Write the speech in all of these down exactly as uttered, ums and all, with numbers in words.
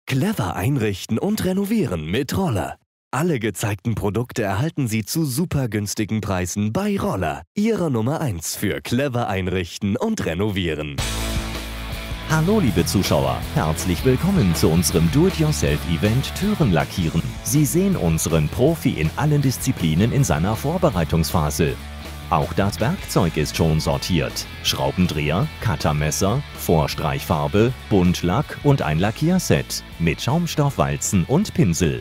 Clever einrichten und renovieren mit Roller. Alle gezeigten Produkte erhalten Sie zu super günstigen Preisen bei Roller, Ihrer Nummer eins für clever einrichten und renovieren. Hallo liebe Zuschauer, herzlich willkommen zu unserem Do-it-yourself-Event Türen lackieren. Sie sehen unseren Profi in allen Disziplinen in seiner Vorbereitungsphase. Auch das Werkzeug ist schon sortiert. Schraubendreher, Cuttermesser, Vorstreichfarbe, Buntlack und ein Lackierset mit Schaumstoffwalzen und Pinsel.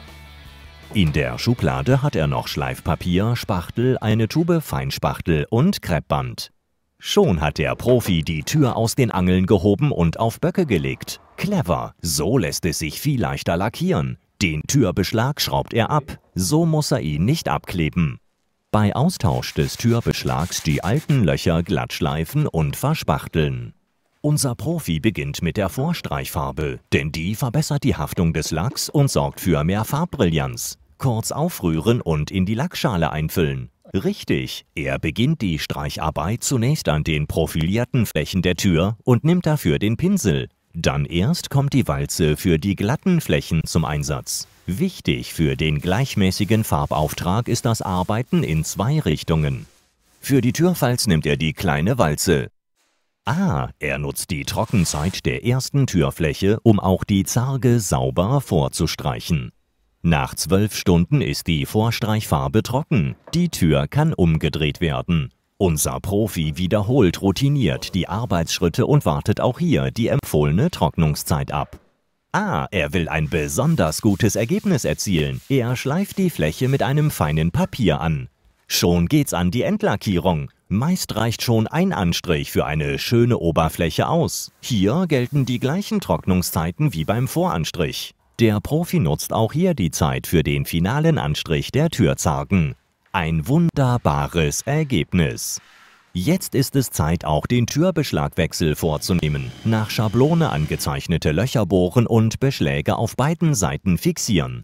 In der Schublade hat er noch Schleifpapier, Spachtel, eine Tube Feinspachtel und Kreppband. Schon hat der Profi die Tür aus den Angeln gehoben und auf Böcke gelegt. Clever, so lässt es sich viel leichter lackieren. Den Türbeschlag schraubt er ab, so muss er ihn nicht abkleben. Bei Austausch des Türbeschlags die alten Löcher glatt schleifen und verspachteln. Unser Profi beginnt mit der Vorstreichfarbe, denn die verbessert die Haftung des Lacks und sorgt für mehr Farbbrillanz. Kurz aufrühren und in die Lackschale einfüllen. Richtig, er beginnt die Streicharbeit zunächst an den profilierten Flächen der Tür und nimmt dafür den Pinsel. Dann erst kommt die Walze für die glatten Flächen zum Einsatz. Wichtig für den gleichmäßigen Farbauftrag ist das Arbeiten in zwei Richtungen. Für die Türfalz nimmt er die kleine Walze. Ah, er nutzt die Trockenzeit der ersten Türfläche, um auch die Zarge sauber vorzustreichen. Nach zwölf Stunden ist die Vorstreichfarbe trocken. Die Tür kann umgedreht werden. Unser Profi wiederholt routiniert die Arbeitsschritte und wartet auch hier die empfohlene Trocknungszeit ab. Ah, er will ein besonders gutes Ergebnis erzielen. Er schleift die Fläche mit einem feinen Papier an. Schon geht's an die Endlackierung. Meist reicht schon ein Anstrich für eine schöne Oberfläche aus. Hier gelten die gleichen Trocknungszeiten wie beim Voranstrich. Der Profi nutzt auch hier die Zeit für den finalen Anstrich der Türzargen. Ein wunderbares Ergebnis. Jetzt ist es Zeit, auch den Türbeschlagwechsel vorzunehmen. Nach Schablone angezeichnete Löcher bohren und Beschläge auf beiden Seiten fixieren.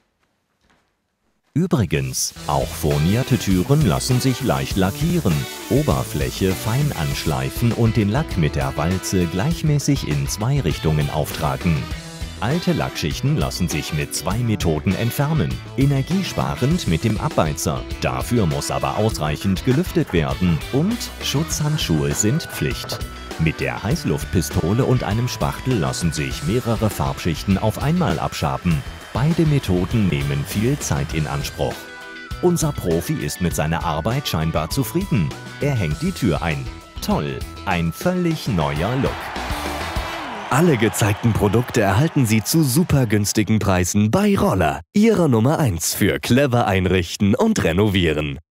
Übrigens, auch furnierte Türen lassen sich leicht lackieren. Oberfläche fein anschleifen und den Lack mit der Walze gleichmäßig in zwei Richtungen auftragen. Alte Lackschichten lassen sich mit zwei Methoden entfernen. Energiesparend mit dem Abbeizer. Dafür muss aber ausreichend gelüftet werden. Und Schutzhandschuhe sind Pflicht. Mit der Heißluftpistole und einem Spachtel lassen sich mehrere Farbschichten auf einmal abschaben. Beide Methoden nehmen viel Zeit in Anspruch. Unser Profi ist mit seiner Arbeit scheinbar zufrieden. Er hängt die Tür ein. Toll, ein völlig neuer Look. Alle gezeigten Produkte erhalten Sie zu super günstigen Preisen bei Roller, Ihrer Nummer eins für clever einrichten und renovieren.